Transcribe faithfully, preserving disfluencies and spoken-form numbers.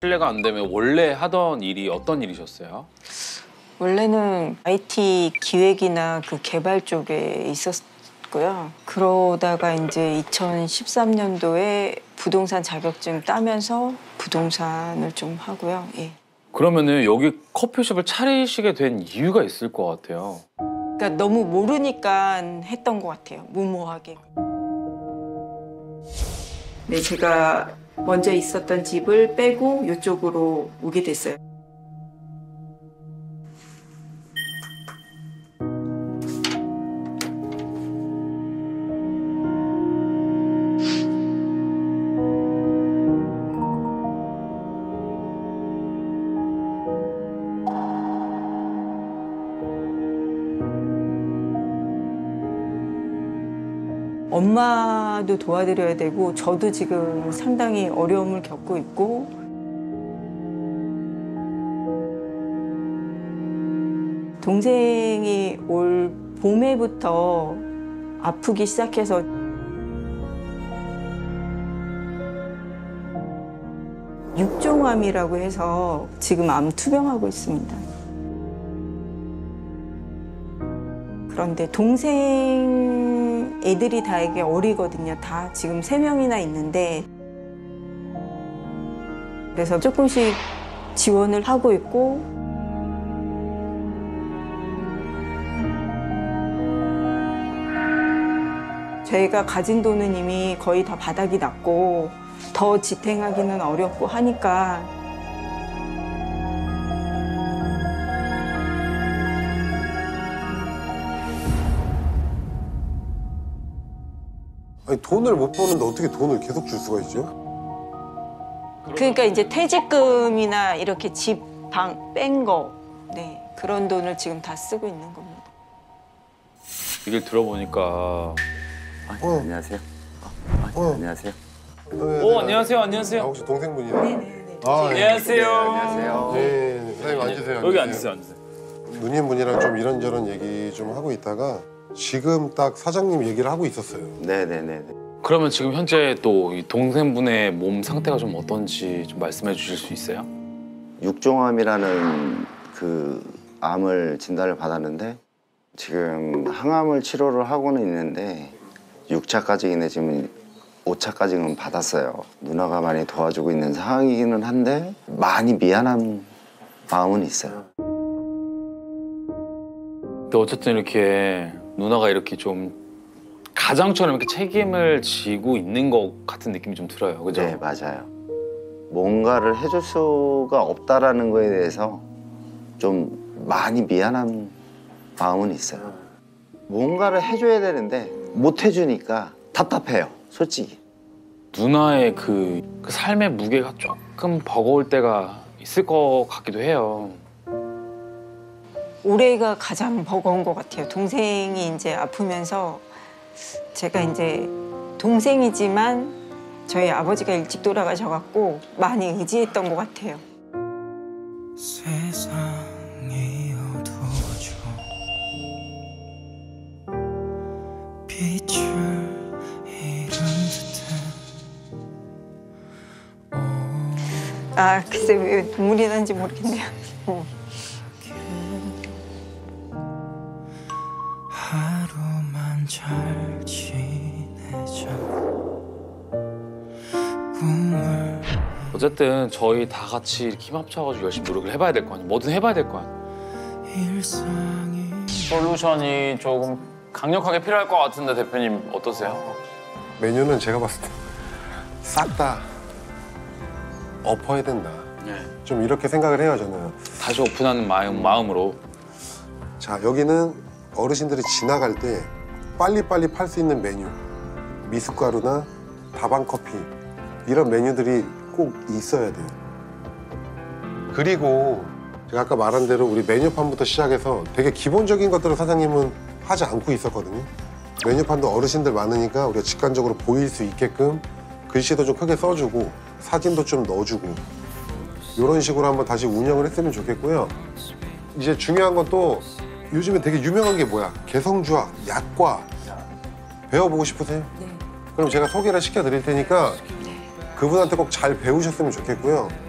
실례가 안 되면 원래 하던 일이 어떤 일이셨어요? 원래는 아이티 기획이나 그 개발 쪽에 있었고요. 그러다가 이제 이천십삼 년도에 부동산 자격증 따면서 부동산을 좀 하고요. 예. 그러면은 여기 커피숍을 차리시게 된 이유가 있을 것 같아요. 그러니까 너무 모르니까 했던 것 같아요. 무모하게. 네, 제가 먼저 있었던 집을 빼고 이쪽으로 오게 됐어요. 엄마도 도와드려야 되고 저도 지금 상당히 어려움을 겪고 있고 동생이 올 봄에부터 아프기 시작해서 육종암이라고 해서 지금 암 투병하고 있습니다. 그런데 동생 애들이 다 이게 어리거든요. 다 지금 세 명이나 있는데 그래서 조금씩 지원을 하고 있고 저희가 가진 돈은 이미 거의 다 바닥이 났고 더 지탱하기는 어렵고 하니까 아니 돈을 못 버는데 어떻게 돈을 계속 줄 수가 있죠? 그러니까 이제 퇴직금이나 이렇게 집, 방 뺀 거 네, 그런 돈을 지금 다 쓰고 있는 겁니다. 얘기를 들어보니까 어. 안녕하세요. 아, 어. 안녕하세요. 오, 안녕하세요, 아, 안녕하세요. 혹시 동생분이요? 네네네. 아, 예. 안녕하세요. 안녕하세요. 네, 사장님 앉으세요. 여기 앉으세요, 앉으세요. 누님분이랑 좀 이런저런 얘기 좀 하고 있다가 지금 딱 사장님 얘기를 하고 있었어요. 네네네. 그러면 지금 현재 또 이 동생분의 몸 상태가 좀 어떤지 좀 말씀해 주실 수 있어요? 육종암이라는 그 암을 진단을 받았는데 지금 항암을 치료를 하고는 있는데 육 차까지는 지금 오 차까지는 받았어요. 누나가 많이 도와주고 있는 상황이기는 한데 많이 미안한 마음은 있어요. 근데 어쨌든 이렇게 누나가 이렇게 좀 가장처럼 이렇게 책임을 지고 있는 것 같은 느낌이 좀 들어요, 그죠? 네, 맞아요. 뭔가를 해줄 수가 없다라는 거에 대해서 좀 많이 미안한 마음은 있어요. 뭔가를 해줘야 되는데 못 해주니까 답답해요, 솔직히. 누나의 그, 그 삶의 무게가 조금 버거울 때가 있을 것 같기도 해요. 올해가 가장 버거운 것 같아요. 동생이 이제 아프면서 제가 이제 동생이지만 저희 아버지가 일찍 돌아가셔갖고 많이 의지했던 것 같아요. 세상이 어두워져 빛을 잃은 듯해. 아 글쎄 왜 눈물이 나는지 모르겠네요. 하루만 잘 지내자. 꿈을 어쨌든 저희 다 같이 이렇게 힘 합쳐가지고 열심히 노력을 해봐야 될 거 아니에요. 뭐든 해봐야 될 거 아니에요. 일상이 솔루션이 조금 강력하게 필요할 것 같은데 대표님 어떠세요? 메뉴는 제가 봤을 때 싹 다 엎어야 된다. 네. 좀 이렇게 생각을 해요, 저는. 다시 오픈하는 마음, 마음으로. 자, 여기는 어르신들이 지나갈 때 빨리빨리 팔 수 있는 메뉴, 미숫가루나 다방 커피 이런 메뉴들이 꼭 있어야 돼요. 그리고 제가 아까 말한 대로 우리 메뉴판부터 시작해서 되게 기본적인 것들을 사장님은 하지 않고 있었거든요. 메뉴판도 어르신들 많으니까 우리가 직관적으로 보일 수 있게끔 글씨도 좀 크게 써주고 사진도 좀 넣어주고 이런 식으로 한번 다시 운영을 했으면 좋겠고요. 이제 중요한 건 또 요즘에 되게 유명한 게 뭐야? 개성주악, 약과 배워보고 싶으세요? 네. 그럼 제가 소개를 시켜드릴 테니까 그분한테 꼭 잘 배우셨으면 좋겠고요.